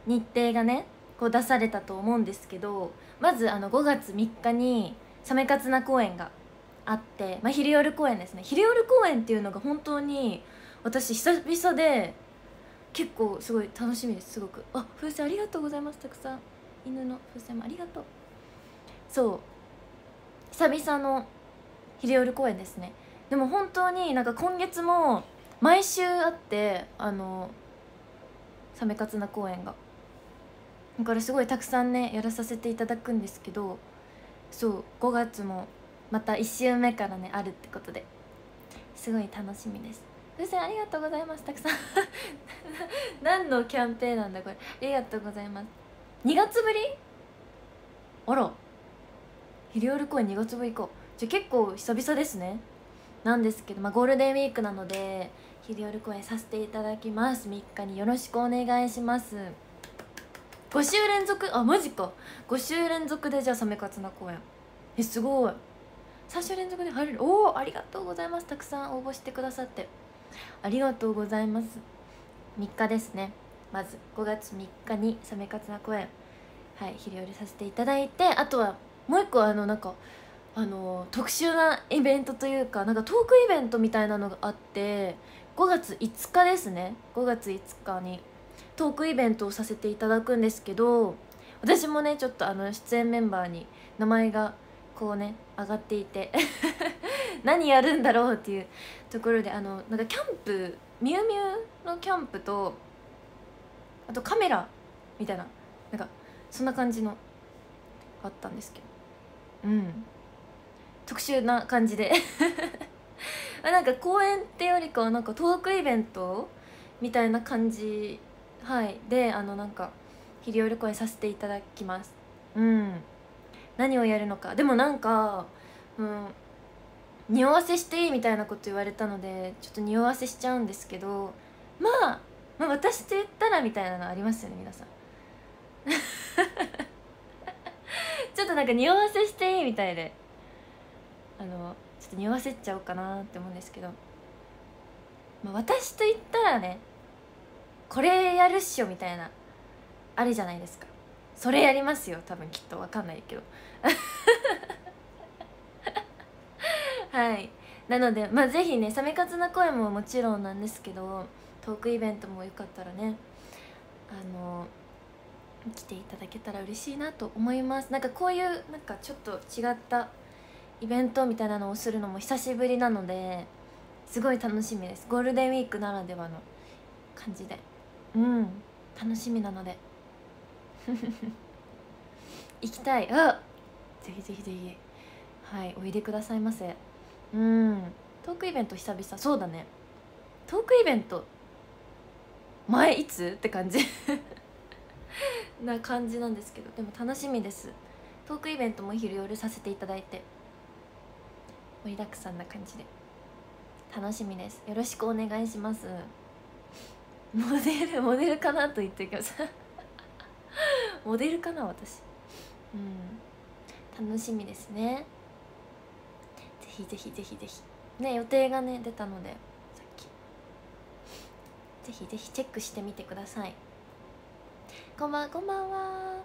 日程がねこう出されたと思うんですけど、まず5月3日にサメカツナ公演があって、昼夜公演ですね。昼夜公演っていうのが本当に私久々で結構すごい楽しみです。すごく。あ、風船ありがとうございます。たくさん犬の風船もありがとう。そう久々の昼夜公演ですね。でも本当になんか今月も毎週あって、サメカツナ公演が、だからすごいたくさんねやらさせていただくんですけど、そう5月もまた1週目からねあるってことですごい楽しみです。風船ありがとうございます。たくさん何のキャンペーンなんだこれ。ありがとうございます。2月ぶり、あら、昼夜公演2月ぶりか。じゃあ結構久々ですね。なんですけど、ゴールデンウィークなので昼夜公演させていただきます。3日によろしくお願いします。5週連続、あマジか、5週連続でじゃあサメカツナ公演、すごい。3週連続で入れる。おお、ありがとうございます。たくさん応募してくださってありがとうございます。3日ですね。まず5月3日にサメカツナ公演、はい、昼夜させていただいて、あとはもう一個なんか特殊なイベントというか、なんかトークイベントみたいなのがあって、5月5日ですね。5月5日にトークイベントをさせていただくんですけど、私もねちょっと出演メンバーに名前がこうね上がっていて何やるんだろうっていうところで、なんかキャンプ、ミュウミュウのキャンプと、あとカメラみたいな、なんかそんな感じのがあったんですけど、特殊な感じでなんか公演ってよりかはなんかトークイベントみたいな感じ、はいでなんか昼夜公演させていただきます。何をやるのか、でもなんか匂わせしていいみたいなこと言われたので、ちょっと匂わせしちゃうんですけど、私と言ったらみたいなのありますよね皆さんちょっとなんか匂わせしていいみたいで、ちょっと匂わせちゃおうかなって思うんですけど、私と言ったらねこれやるっしょみたいなあるじゃないですか。それやりますよ多分、きっと。分かんないけどはいなのでぜひねサメカツな声ももちろんなんですけど、トークイベントもよかったらね来ていただけたら嬉しいなと思います。なんかこういうなんかちょっと違ったイベントみたいなのをするのも久しぶりなので、すごい楽しみです。ゴールデンウィークならではの感じで楽しみなので行きたい。ぜひぜひぜひ、はい、おいでくださいませ。トークイベント久々。そうだね、トークイベント前いつって感じな感じなんですけど、でも楽しみです。トークイベントも昼夜させていただいて盛りだくさんな感じで楽しみです。よろしくお願いします。モデルかなと言ってきますモデルかな私。楽しみですね。ぜひぜひぜひぜひね、予定がね出たので、さっきぜひぜひチェックしてみてください。こんばんは。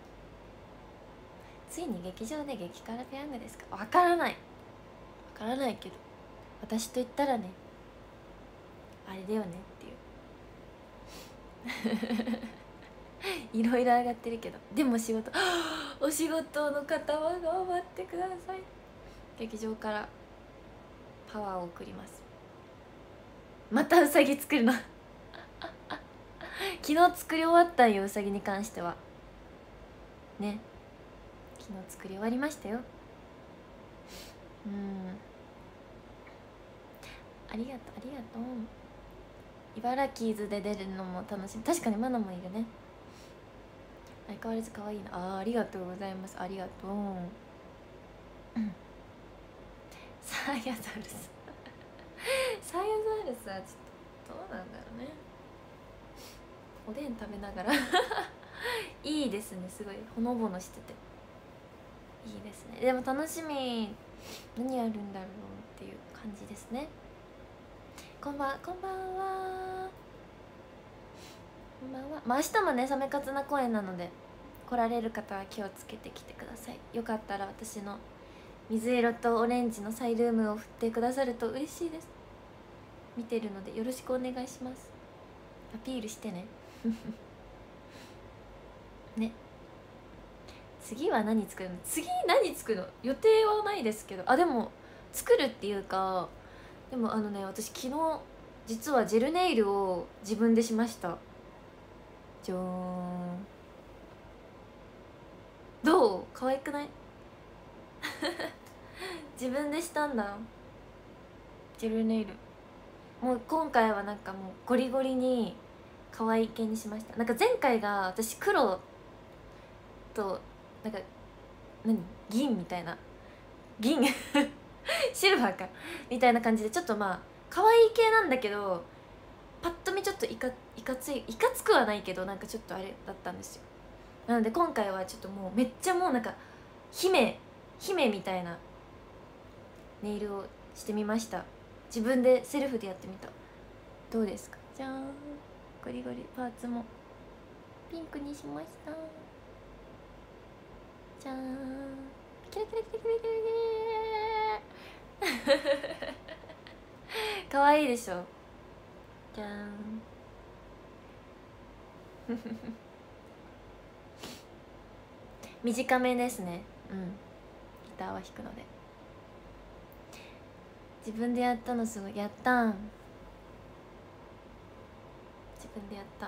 ついに劇場で激辛ペヤングですか。わからないけど、私と言ったらねあれだよねっていういろいろ上がってるけど、でもお仕事の方は頑張ってください。劇場からパワーを送ります。またうさぎ作るの昨日作り終わったんよ、うさぎに関してはね。昨日作り終わりましたよ。ありがとう茨城ズで出るのも楽しみ。確かにマナもいるね。相変わらず可愛いな。ありがとうございます。ありがとうサーヤザウルスサーヤザウルスはちょっとどうなんだろうね。おでん食べながらいいですね、すごいほのぼのしてていいですね。でも楽しみ、何やるんだろうっていう感じですね。こんばんは。 こんばんは。まあ明日もねサメカツな公演なので来られる方は気をつけてきてください。よかったら私の水色とオレンジのサイルームを振ってくださると嬉しいです。見てるのでよろしくお願いします。アピールしてねね。次は何作るの？次何作るの？予定はないですけど、あでも作るっていうか、でも私昨日実はジェルネイルを自分でしました。じゃーん。どう？可愛くない自分でしたんだ。ジェルネイルもう今回はなんかもうゴリゴリに可愛い系にしました。なんか前回が私黒となんか銀みたいな銀シルバーかみたいな感じでちょっとまあ可愛い系なんだけど、パッと見ちょっといかつくはないけどなんかちょっとあれだったんですよ。なので今回はちょっともうめっちゃもうなんか姫みたいなネイルをしてみました。自分でセルフでやってみた。どうですか？じゃーん。ゴリゴリパーツもピンクにしました。じゃーん。キラキラキラキラキラキラかわいいでしょ。じゃーん短めですね。ギターは弾くので。自分でやったのすごい。やったん。自分でやった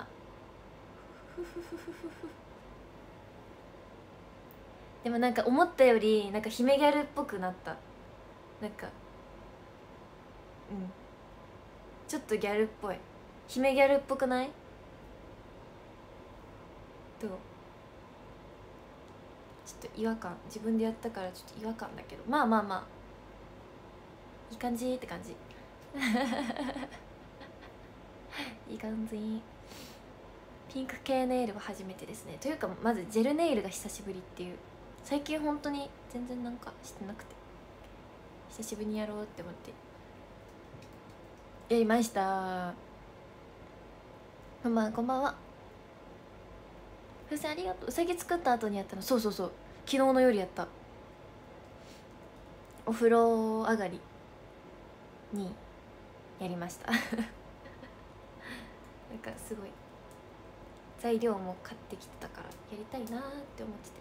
でもなんか思ったよりなんか姫ギャルっぽくなった。なんかちょっとギャルっぽい。姫ギャルっぽくない？どう？ちょっと違和感、自分でやったからちょっと違和感だけど、まあまあまあいい感じって感じいい感じ。ピンク系ネイルは初めてですね。というかまずジェルネイルが久しぶりっていう。最近本当に全然なんかしてなくて久しぶりにやろうって思ってやりました。こんばんは。風船ありがとう。うさぎ作った後にやったの。そう昨日の夜やった。お風呂上がりにやりましたなんかすごい材料も買ってきてたからやりたいなーって思ってて。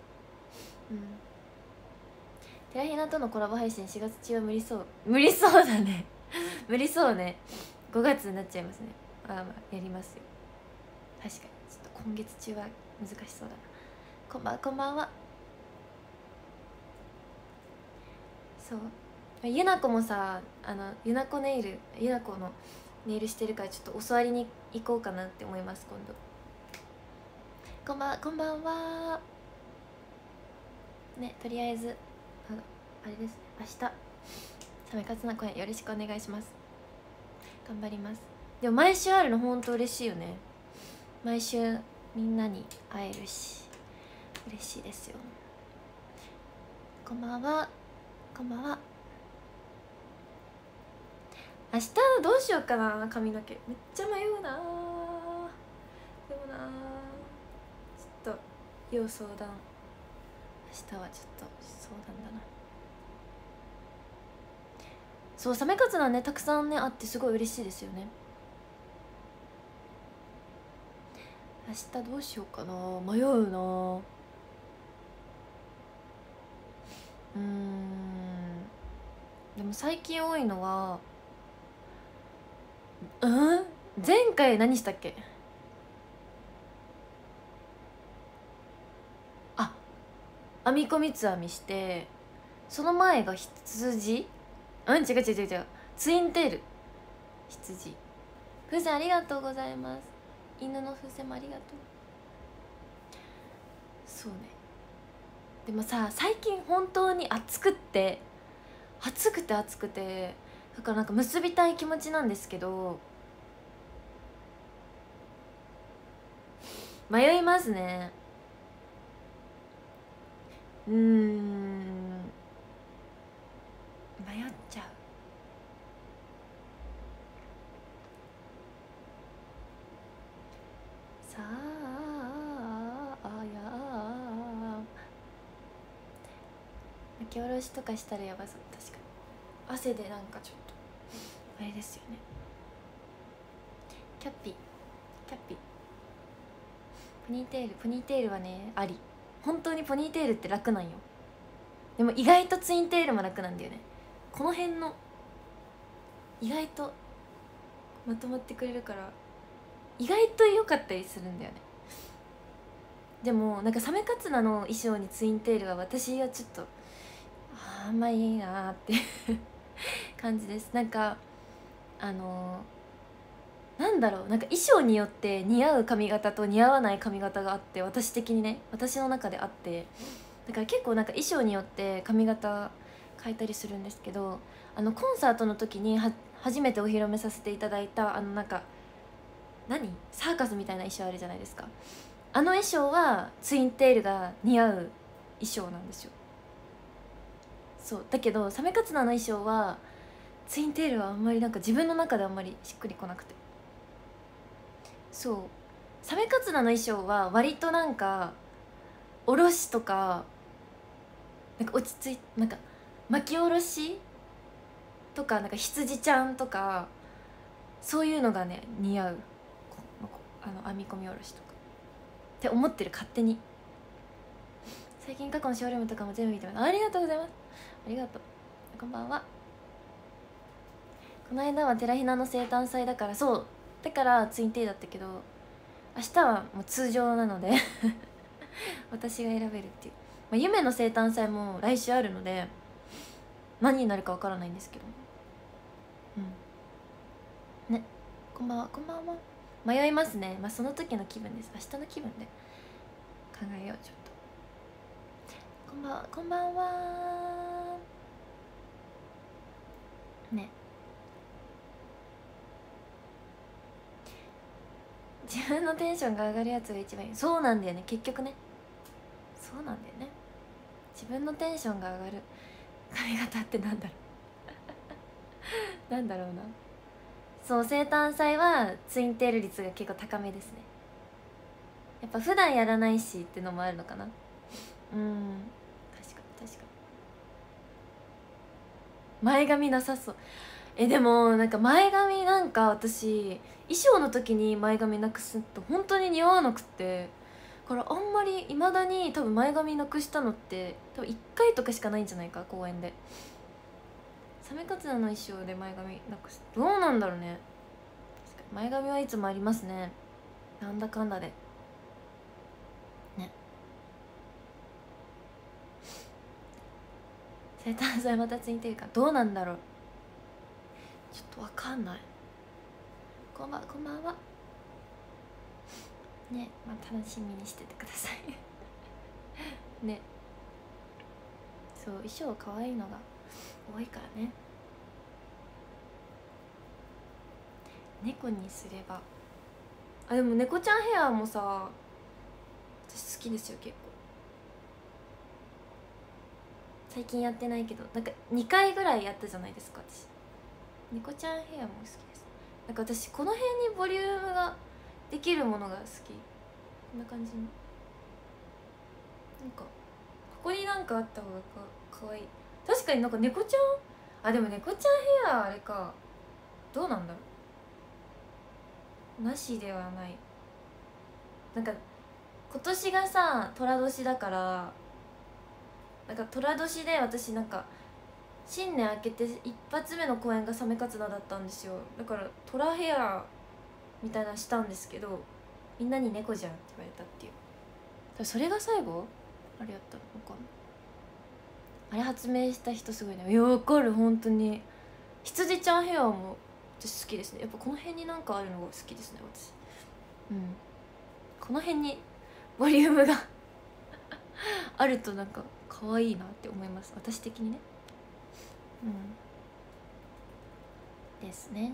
テラヒナとのコラボ配信4月中は無理そうだね無理そうね。5月になっちゃいますね。まあやりますよ。確かにちょっと今月中は難しそうだな。こんばんは。そうゆなこもさ、ゆなこのネイルしてるからちょっと教わりに行こうかなって思います。今度こんばんはね。とりあえずあれですね、明日サメカツな公演よろしくお願いします。頑張ります。でも毎週あるのほんと嬉しいよね。毎週みんなに会えるし嬉しいですよ。こんばんは。明日どうしようかな。髪の毛めっちゃ迷うな。でもなちょっと要相談。明日はちょっと相談だな。そうサメカツなんねたくさんねあってすごい嬉しいですよね。明日どうしようかな。迷うな。でも最近多いのは前回何したっけ？あ、編み込みつ編みして、その前が羊。違うツインテール羊。風船ありがとうございます。犬の風船もありがとう。そうね。でもさ最近本当に暑くてだからなんか結びたい気持ちなんですけど迷いますね。迷っちゃう。さき下ろしとかしたらやばそう。確かに汗でなんかちょっとあれですよね。キャッピポニーテールはねあり。本当にポニーテールって楽なんよ。でも意外とツインテールも楽なんだよね。この辺の意外とまとまってくれるから意外と良かったりするんだよね。でもなんかサメカツナの衣装にツインテールは私はちょっとあんまいいなーって感じです。なんかなんだろう、なんか衣装によって似合う髪型と似合わない髪型があって、私的にね、私の中であって、だから結構なんか衣装によって髪型変えたりするんですけど、コンサートの時に初めてお披露目させていただいたなんかサーカスみたいな衣装あるじゃないですか。あの衣装はツインテールが似合う衣装なんですよ。そうだけどサメカツナの衣装はツインテールはあんまりなんか自分の中であんまりしっくりこなくて、そうサメカツナの衣装は割となんかおろしとかなんか落ち着いなんか巻き下ろしとかなんか羊ちゃんとかそういうのがね似合う、編み込み下ろしとかって思ってる勝手に。最近過去のショールームとかも全部見てます。ありがとうございます。ありがとう。こんばんは。この間はテラヒナの生誕祭だから、そうだからツインテールだったけど、明日はもう通常なので私が選べるっていう、夢の生誕祭も来週あるので何になるかわからないんですけど、ね、こんばんは。こんばんは。迷いますね。その時の気分です。明日の気分で考えよう。ちょっとこんばんは。こんばんはね。自分のテンションが上がるやつが一番いい。そうなんだよね、結局ね。そうなんだよね。自分のテンションが上がる髪型ってなんだろうなんだろうな。そう、生誕祭はツインテール率が結構高めですね。やっぱ普段やらないしってのもあるのかな。確かに前髪なさそう。でもなんか前髪なんか私衣装の時に前髪なくすと本当に似合わなくて、だからあんまりいまだに多分前髪なくしたのって多分1回とかしかないんじゃないか、公演で。サメカツナの衣装で前髪なくすどうなんだろうね。確かに前髪はいつもありますね、なんだかんだでね。生誕祭またついてるかどうなんだろう、ちょっとわかんない。こんばんはね。楽しみにしててくださいね。そう、衣装可愛いのが多いからね。猫にすればでも猫ちゃんヘアもさ私好きですよ結構。最近やってないけどなんか2回ぐらいやったじゃないですか私。猫ちゃんヘアも好きです。なんか私この辺にボリュームができるものが好き。こんな感じのなんかここになんかあった方がかわいい。確かになんか猫ちゃんでも猫ちゃんヘアあれか、どうなんだろう、なしではない。なんか今年がさ寅年だから、なんか寅年で私なんか新年明けて一発目の公演がサメカツナだったんですよ。だからトラヘアみたいなのしたんですけど、みんなに猫じゃんって言われたっていう。それが最後あれやったのかな。あれ発明した人すごいね。いや分かる、本当に羊ちゃんヘアも私好きですね。やっぱこの辺になんかあるのが好きですね私。この辺にボリュームがあるとなんか可愛いなって思います私的にね。ですね。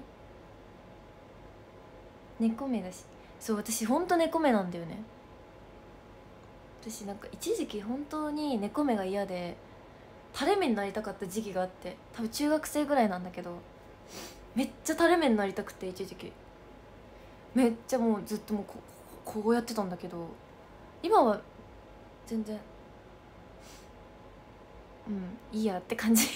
猫目だし、そう私ほんと猫目なんだよね。私なんか一時期本当に猫目が嫌で垂れ目になりたかった時期があって、多分中学生ぐらいなんだけど、めっちゃ垂れ目になりたくて一時期めっちゃもうずっともうこうやってたんだけど、今は全然いいやって感じ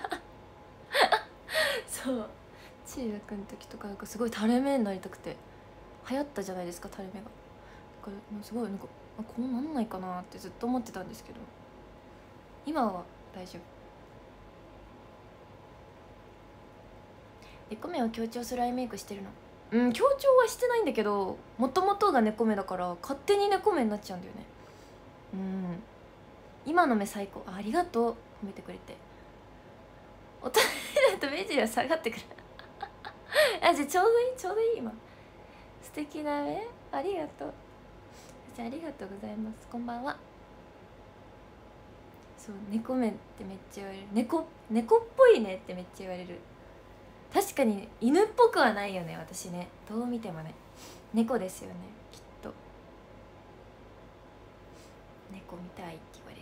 そう中学の時とかなんかすごい垂れ目になりたくて、流行ったじゃないですか垂れ目が。だからもうすごいなんかこうなんないかなってずっと思ってたんですけど、今は大丈夫。猫目を強調するアイメイクしてるの？強調はしてないんだけど、もともとが猫目だから勝手に猫目になっちゃうんだよね。今の目最高。ありがとう、褒めてくれて。大人になると目尻は下がってくるあ、じゃあちょうどいいちょうどいい。今素敵な目ありがとう。じゃあありがとうございます。こんばんは。そう、猫目ってめっちゃ言われる。猫っぽいねってめっちゃ言われる。確かに犬っぽくはないよね私ね。どう見てもね猫ですよねきっと。猫みたいって言われる。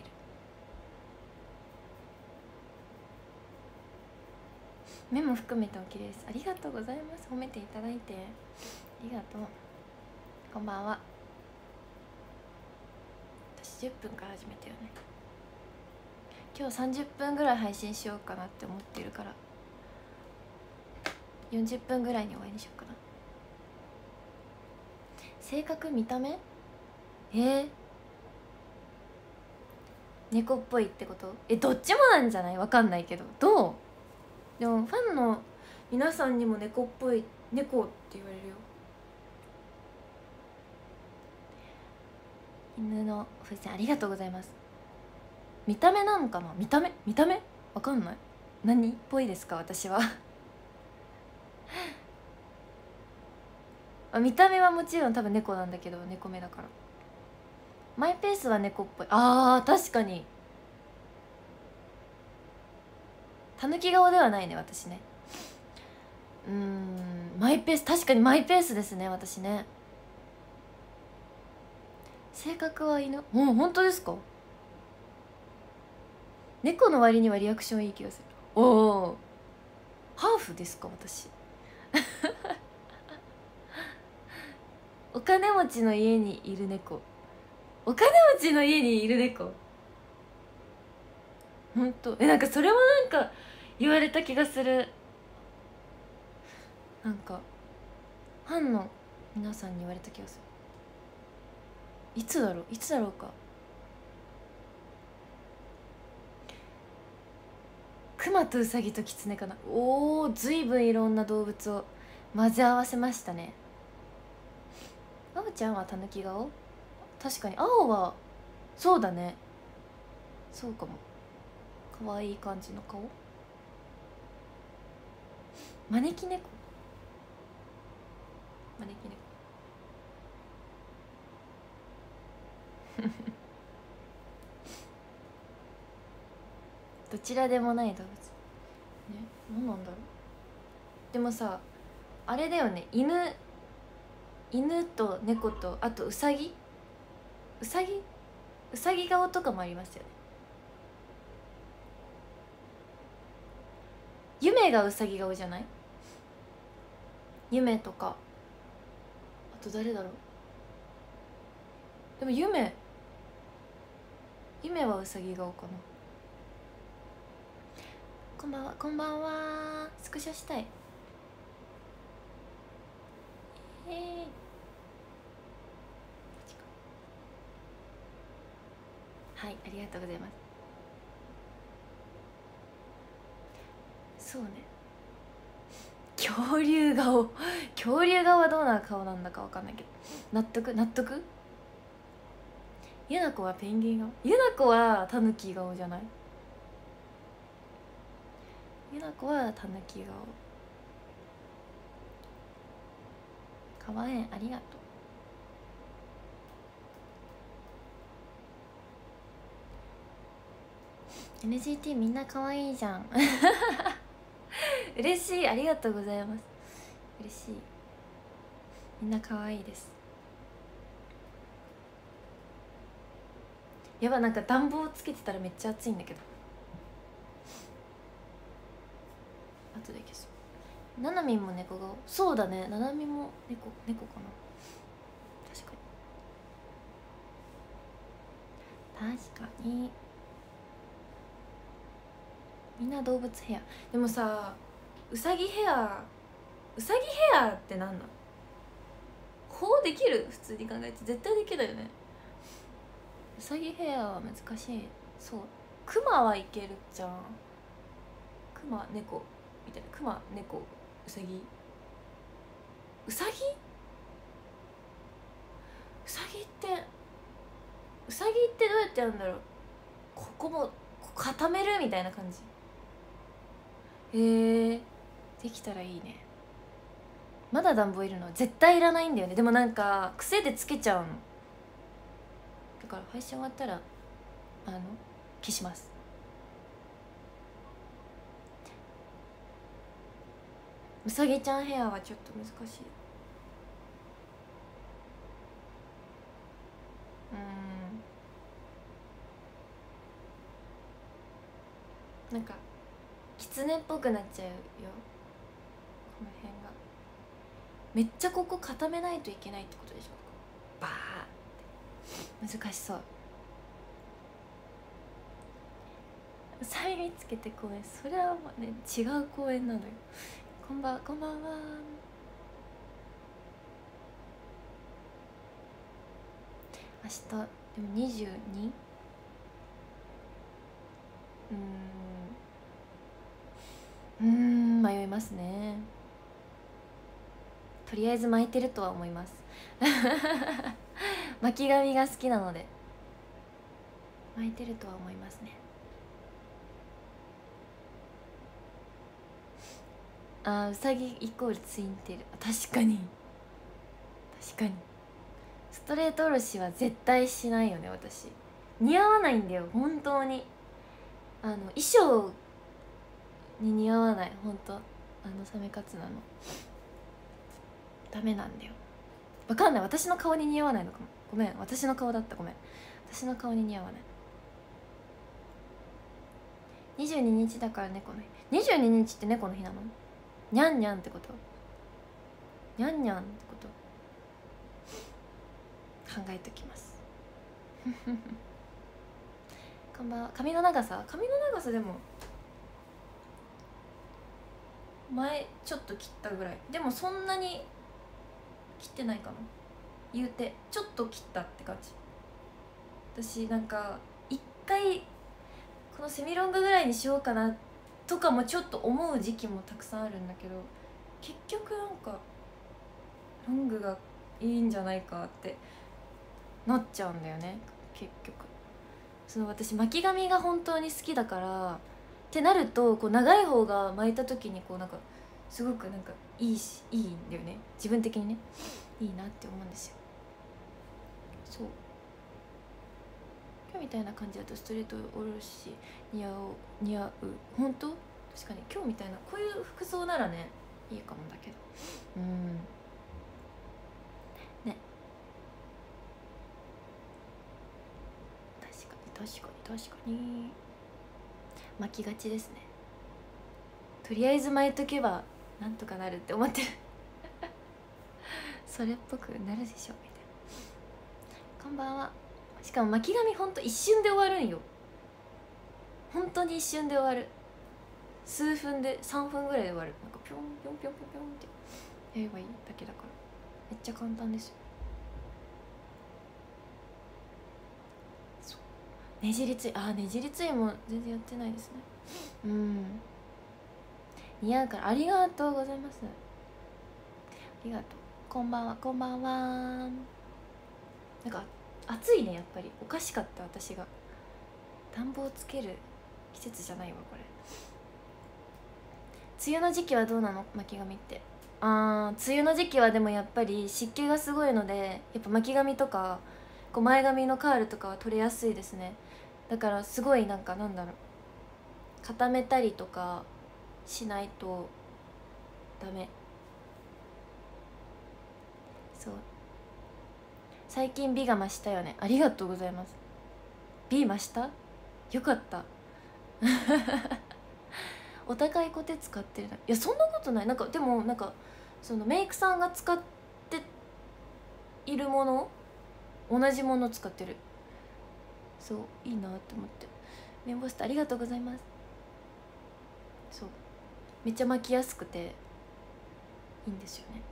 目も含めてお綺麗です。ありがとうございます。褒めていただいてありがとう。こんばんは。私10分から始めたよね。今日30分ぐらい配信しようかなって思ってるから40分ぐらいに終わりにしようかな。性格見た目猫っぽいってこと？どっちもなんじゃない？わかんないけど。どう？でもファンの皆さんにも猫っぽい、猫って言われるよ。犬の風船ありがとうございます。見た目なのかな？見た目わかんない。何っぽいですか私は見た目はもちろん多分猫なんだけど、猫目だから。マイペースは猫っぽい。確かにたぬき顔ではないね私ね。マイペース、確かにマイペースですね私ね。性格は犬。本当ですか？猫の割にはリアクションいい気がする。ハーフですか私お金持ちの家にいる猫。お金持ちの家にいる猫。本当？なんかそれもなんか言われた気がする。なんかファンの皆さんに言われた気がする。いつだろうか。クマとウサギとキツネかな。ずいぶんいろんな動物を混ぜ合わせましたね。あおちゃんはたぬき顔？確かに青はそうだね。そうかも。かわいい感じの顔。招き猫どちらでもない動物ね。何なんだろう。でもさあれだよね、犬と猫とあとウサギ顔とかもありますよね。夢がウサギ顔じゃない？夢とかあと誰だろう。でも夢はウサギ顔かな。こんばんは。こんばんは。スクショしたい。はい、ありがとうございます。そうね、恐竜顔はどうな顔なんだかわかんないけど納得。ゆなこはペンギン顔。ゆなこはタヌキ顔じゃない？ゆなこはタヌキ顔。かわいい、ありがとう。 NGT みんなかわいいじゃん嬉しい、ありがとうございます。嬉しい、みんなかわいいです。やば、なんか暖房つけてたらめっちゃ暑いんだけど後で消そう。ななみんも猫顔。そうだね、ななみんも猫かな。確かにみんな動物ヘア。でもさ、うさぎヘアってなんなん？こうできる？普通に考えて絶対できるよね。うさぎヘアは難しい。そう、クマはいけるじゃん。クマ猫みたいな。クマ猫うさぎ、うさぎってどうやってやるんだろう。ここも固めるみたいな感じ。できたらいいね。まだ暖房いるの？絶対いらないんだよね。でもなんか癖でつけちゃうの。だから配信終わったら消します。うさぎちゃんヘアはちょっと難しい。なんか狐っぽくなっちゃうよ、この辺が。めっちゃここ固めないといけないってことでしょ。バーって難しそう。うさみつけて公園、それはもうね違う公園なのよ。こんばんは。明日でも 22？ 迷いますね。とりあえず巻いてるとは思います巻き髪が好きなので巻いてるとは思いますね。うさぎイコールツインテール。確かにストレートおろしは絶対しないよね。私似合わないんだよ本当に。衣装に似合わない。本当サメカツなのダメなんだよ。わかんない、私の顔に似合わないのかも。ごめん、私の顔だった。ごめん、私の顔に似合わない。22日だから猫の日。22日って猫の日なの？にゃんにゃんってこと？にゃんにゃんってこと考えときますこんばんは。髪の長さでも前ちょっと切ったぐらい。でもそんなに切ってないかな。言うてちょっと切ったって感じ。私なんか一回このセミロングぐらいにしようかなとかもちょっと思う時期もたくさんあるんだけど、結局なんかロングがいいんじゃないかってなっちゃうんだよね。結局私巻き髪が本当に好きだからってなると、こう長い方が巻いた時にこうなんかすごくなんかいいんだよね。自分的にねいいなって思うんですよ。そう今日みたいな感じだとストレートおろし似合う。本当確かに今日みたいなこういう服装ならねいいかもだけど。ね、確かに巻きがちですね。とりあえず巻いとけばなんとかなるって思ってるそれっぽくなるでしょみたいな。こんばんは。しかも巻き髪ほんと一瞬で終わるんよ。本当に一瞬で終わる。数分で3分ぐらいで終わる。なんかピョンピョンピョンピョンピョンってやればいいだけだからめっちゃ簡単ですよ。そうねじりついも全然やってないですね。似合うから。ありがとうございます。ありがとう。こんばんは。なんか暑いね。やっぱりおかしかった。私が暖房つける季節じゃないわこれ。梅雨の時期はどうなの巻き髪って。梅雨の時期はでもやっぱり湿気がすごいので、やっぱ巻き髪とかこう前髪のカールとかは取れやすいですね。だからすごいなんかなんだろう、固めたりとかしないとダメ。そう最近美が増したよね。ありがとうございます。美増した？よかったお高いコテ使ってる。いやそんなことない。なんかでもなんかそのメイクさんが使っているもの、同じもの使ってる。そういいなって思って。メンボストありがとうございます。 そうめっちゃ巻きやすくていいんですよね。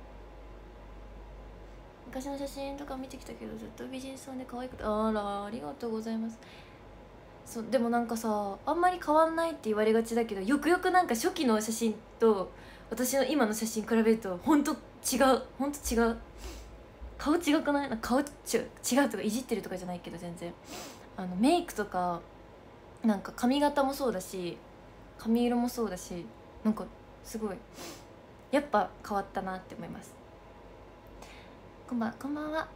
昔の写真とか見てきたけどずっと美人さんで可愛くて、あらありがとうございます。そうでもなんかさ、あんまり変わんないって言われがちだけど、よくよくなんか初期の写真と私の今の写真比べるとほんと違う、ほんと違う。顔違くない？なんか顔違うとかいじってるとかじゃないけど、全然メイクとかなんか髪型もそうだし髪色もそうだし、なんかすごいやっぱ変わったなって思います。こんばんは。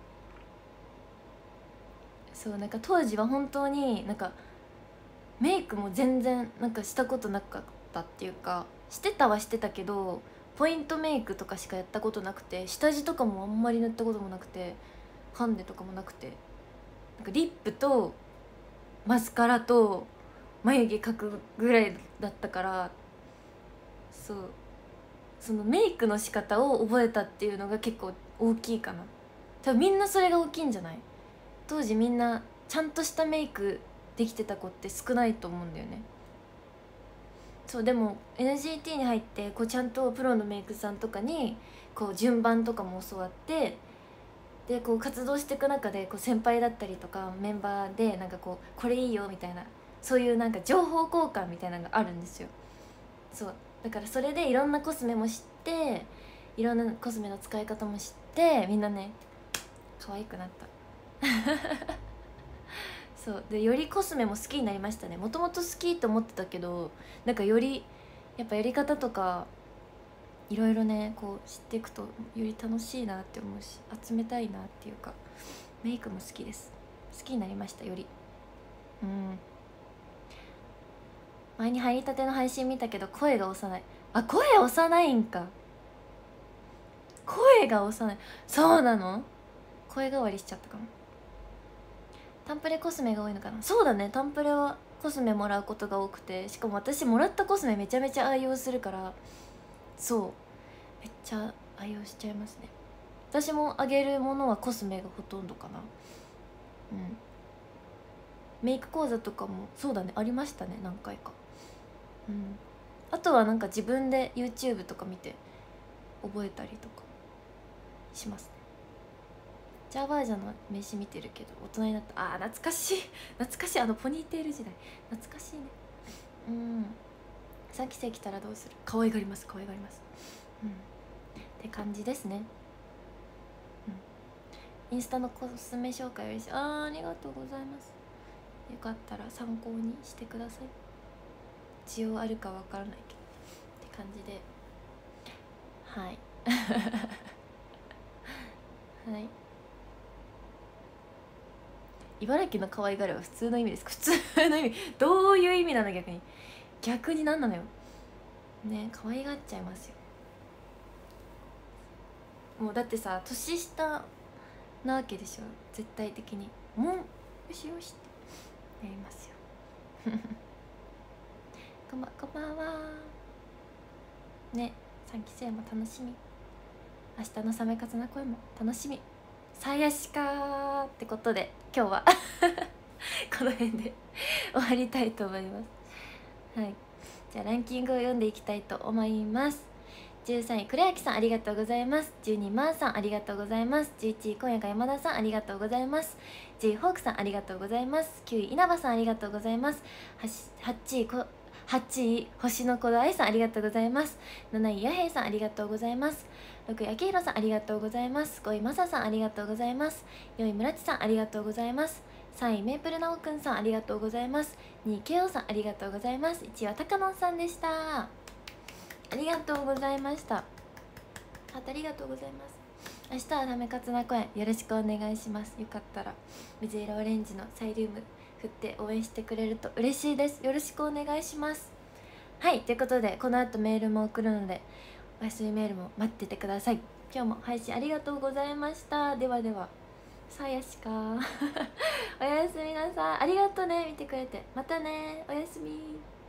そうなんか当時は本当になんかメイクも全然なんかしたことなかったっていうか、してたはしてたけどポイントメイクとかしかやったことなくて、下地とかもあんまり塗ったこともなくて、ファンデとかもなくて、なんかリップとマスカラと眉毛描くぐらいだったから、そうそのメイクの仕方を覚えたっていうのが結構大きいかな。多分みんなそれが大きいんじゃない？当時みんなちゃんとしたメイクできてた子って少ないと思うんだよね。そうでも NGT に入ってこうちゃんとプロのメイクさんとかにこう順番とかも教わって、でこう活動していく中でこう先輩だったりとかメンバーでなんかこうこれいいよみたいな、そういうなんか情報交換みたいなのがあるんですよ。そうだからそれでいろんなコスメも知って、いろんなコスメの使い方も知って、みんなね可愛くなったそうでよりコスメも好きになりましたね。もともと好きと思ってたけど、なんかよりやっぱやり方とかいろいろねこう知っていくとより楽しいなって思うし、集めたいなっていうか、メイクも好きです。好きになりましたより。前に入りたての配信見たけど声が幼い。あ、声幼いんか。声が幼い。そうなの？声変わりしちゃったかも。タンプレコスメが多いのかな。そうだね、タンプレはコスメもらうことが多くて、しかも私もらったコスメめちゃめちゃ愛用するから、そうめっちゃ愛用しちゃいますね。私もあげるものはコスメがほとんどかな。メイク講座とかもそうだね、ありましたね、何回か。あとはなんか自分で YouTube とか見て覚えたりとかしますね。ジャーバージャの名刺見てるけど大人になった。懐かしい懐かしい、ポニーテール時代懐かしいね。3期生来たらどうする？可愛がりますって感じですね。インスタのコスメ紹介嬉しい。ありがとうございます。よかったら参考にしてください。需要あるかわからないけどって感じで、はいはい。茨城の可愛がりは普通の意味ですか？普通の意味どういう意味なの？逆に何なのよね。可愛がっちゃいますよ。もうだってさ年下なわけでしょ、絶対的に。もうよしよしってやりますよこんばんはね。3期生も楽しみ、明日の冷めかつな声も楽しみ。さやしかってことで今日はこの辺で終わりたいと思います。はい、じゃあランキングを読んでいきたいと思います。13位黒焼さんありがとうございます。12位マーさんありがとうございます。11位今夜が山田さんありがとうございます。10位ホークさんありがとうございます。9位稲葉さんありがとうございます。8位星の子ど愛さんありがとうございます。7位やへいさんありがとうございます。6位あきひろさんありがとうございます。5位まささんありがとうございます。4位むらちさんありがとうございます。3位メープルなおくんさんありがとうございます。2位けおさんありがとうございます。1位はたかのんさんでした。ありがとうございました。ありがとうございます。明日はラメカツナ公演よろしくお願いします。よかったら水色オレンジのサイリウム振って応援してくれると嬉しいです。よろしくお願いします。はい、ということでこの後メールも送るのでおやすみメールも待っててください。今日も配信ありがとうございました。ではでは、さやしかおやすみなさい。ありがとうね、見てくれて。またね、おやすみ。